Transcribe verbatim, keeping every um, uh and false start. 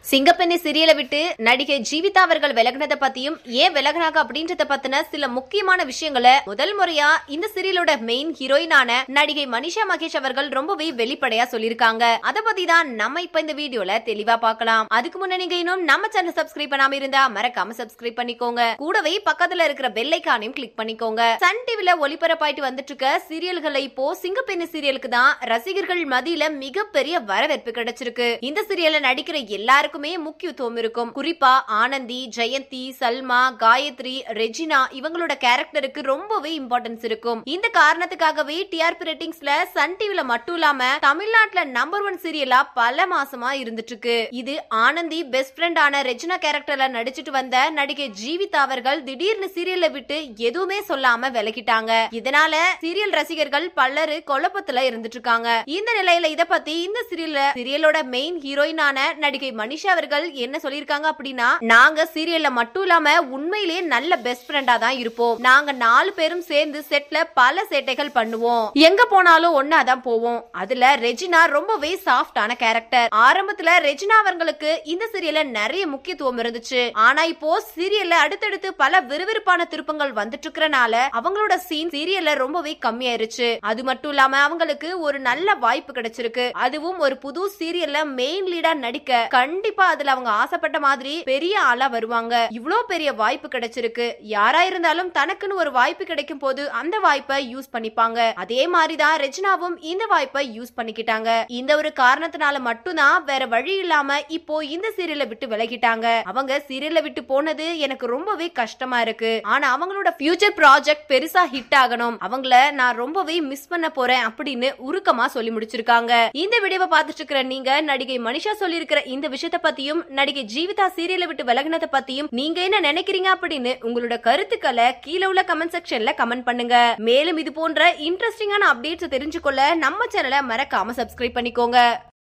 சிங்கப்பெண்ணை சீரியலை விட்டு நடிகை ஜீவிதா அவர்கள் விலகினதை பத்தியும் ஏன் விலகினாங்க அப்படின்றத பத்தின சில முக்கியமான விஷயங்களை முதல் முறையா இந்த சீரியலோட மெயின் ஹீரோயினான நடிகை மனிஷா மகேஷ் அவர்கள் ரொம்பவே வெளிப்படையா சொல்லிருக்காங்க. அதை பத்தி தான் நம்ம இப்ப இந்த வீடியோல தெளிவா பார்க்கலாம். அதுக்கு முன்ன நீங்க இன்னும் நம்ம சேனல் சப்ஸ்கிரைப் பண்ணாம இருந்தா மறக்காம சப்ஸ்கிரைப் பண்ணிக்கோங்க. கூடவே பக்கத்துல இருக்கிற பெல் ஐகானையும் கிளிக் பண்ணிக்கோங்க. சன் டிவில ஒளிபரப்பாயிட்டு வந்துட்டு இருக்க சீரியல்களை இப்போ சிங்கப்பெண்ணை சீரியலுக்கு தான் ரசிகர்கள் மத்தியில மிகப்பெரிய வரவேற்பு கிடைச்சிருக்கு. இந்த சீரியல்ல நடிக்கிற எல்லாருக்கும் முக்கியத்துவம் இருக்கும். குறிப்பா ஆனந்தி, ஜெயந்தி, சல்மா, காயத்ரி, ரெஜினா இவங்களோட கேரக்டருக்கு ரொம்பவே இம்பார்ட்டன்ஸ் இருக்கும். இந்த காரணத்துக்காகவே டிஆர்பி ரேட்டிங்ஸ்ல சன் டிவில மட்டும் இல்லாம தமிழ்நாட்டுல நம்பர் ஒன் சீரியலா பல மாசமா இருந்துட்டு இருக்கு. இது ஆனந்தி பெஸ்ட் ஃப்ரெண்ட் ஆன ரெஜினா கேரக்டர்ல நடிச்சிட்டு வந்த நடிகை ஜீவிதா அவர்கள் திடீர்னு சீரியலை விட்டு எதுவுமே சொல்லாம விலகிட்டாங்க. இதனால சீரியல் ரசிகர்கள் பலரு குழப்பத்துல இருந்துட்டு இருக்காங்க. இந்த நிலையில இத பத்தி இந்த சீரியல்ல சீரியலோட மெயின் ஹீரோயினான நடிகை மனிஷா அவர்கள் என்ன சொல்லிருக்காங்க அப்படின்னா, நாங்க சீரியல்ல மட்டும் இல்லாம உண்மையிலேயே நல்ல பெஸ்ட் ஃப்ரெண்டா தான் இருப்போம். நாங்க நாலு பேரும் சேர்ந்து செட்ல பல சேட்டைகள் பண்ணுவோம். எங்க போனாலும் ஒன்னாதான் போவோம். அதுல ரெஜினா ரொம்பவே சாஃப்டான கேரக்டர். ஆரம்பத்துல ரெஜினா அவர்களுக்கு இந்த சீரியல்ல நிறைய முக்கியத்துவம் இருந்துச்சு. ஆனா இப்போ சீரியல்ல அடுத்தடுத்து பல விறுவிறுப்பான திருப்பங்கள் வந்துட்டு இருக்கறனால அவங்களோட சீன் சீரியல்ல ரொம்பவே கம்மியாயிருச்சு. அது மட்டும் இல்லாம அவங்களுக்கு ஒரு நல்ல வாய்ப்பு கிடைச்சிருக்கு. அதுவும் ஒரு புது சீரியல்ல மெயின் லீடா நடிக்க கண்டிப்பா அதுல அவங்க ஆசைப்பட்ட மாதிரி பெரிய ஆளா வருவாங்க. இவ்ளோ பெரிய வாய்ப்பு கிடைச்சிருக்கு. யாரா இருந்தாலும் தனக்குன்னு ஒரு வாய்ப்பு கிடைக்கும் போது அந்த வாய்ப்பை யூஸ் பண்ணிப்பாங்க. அதே மாதிரிதான் ரெஜினாவும் இந்த வாய்ப்பை யூஸ் பண்ணிக்கிட்டாங்க. இந்த ஒரு காரணத்தினால மட்டும்தான் வேற வழி இல்லாம இப்போ இந்த சீரியலை விட்டு விலகிட்டாங்க. அவங்க சீரியலை விட்டு போனது எனக்கு ரொம்பவே கஷ்டமா இருக்கு. ஆனா அவங்களோட ஃபியூச்சர் ப்ராஜெக்ட் பெருசா ஹிட் ஆகணும். அவங்கள நான் ரொம்பவே மிஸ் பண்ண போறேன் அப்படின்னு உருக்கமா சொல்லி முடிச்சிருக்காங்க. இந்த வீடியோவை பார்த்துட்டு இருக்கிற நீங்க நடிகை மனிஷா சொல்லி இருக்கிற இந்த விஷயத்தை பத்தியும் நடிகை ஜீவிதா சீரியலை விட்டு விலகினதை பத்தியும் நீங்க என்ன நினைக்கிறீங்க அப்படின்னு உங்களோட கருத்துக்களை கீழே உள்ள கமெண்ட் செக்ஷன்ல கமெண்ட் பண்ணுங்க. மேலும் இது போன்ற இன்ட்ரெஸ்டிங்கான அப்டேட்ஸ் தெரிஞ்சுக்கொள்ள நம்ம சேனலை மறக்காம சப்ஸ்கிரைப் பண்ணிக்கோங்க.